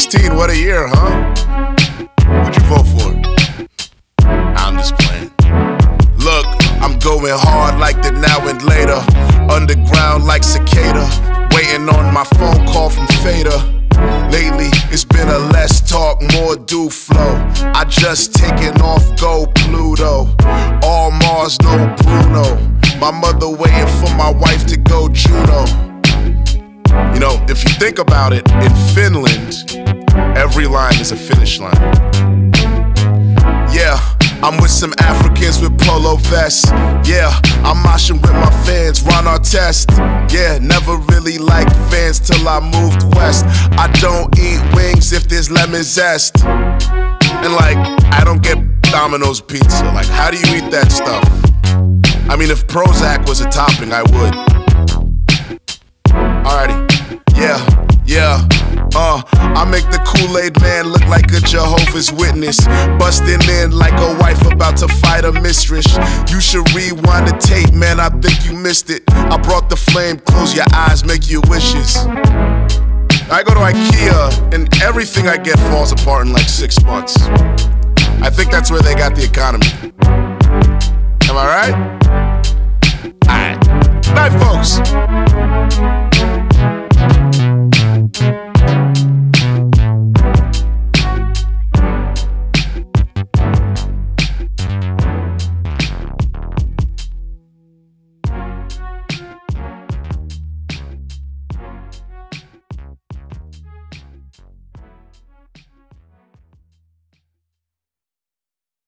16, what a year, huh? Who'd you vote for? I'm just playing. Look, I'm going hard like the now and later. Underground like cicada. Waiting on my phone call from Fader. Lately, it's been a less talk, more do flow. I just taken off, go Pluto. All Mars, no Bruno. My mother waiting for my wife to go Juno. You know, if you think about it, in Finland, every line is a finish line. Yeah, I'm with some Africans with polo vests. Yeah, I'm moshing with my fans, Ron Artest. Yeah, never really liked fans till I moved west. I don't eat wings if there's lemon zest. And like, I don't get Domino's pizza. Like, how do you eat that stuff? I mean, if Prozac was a topping, I would. Alrighty, yeah. I make the Kool-Aid man look like a Jehovah's Witness, busting in like a wife about to fight a mistress. You should rewind the tape, man, I think you missed it. I brought the flame, close your eyes, make your wishes. I go to IKEA, and everything I get falls apart in like 6 months. I think that's where they got the economy. Am I right? Alright. Night, folks.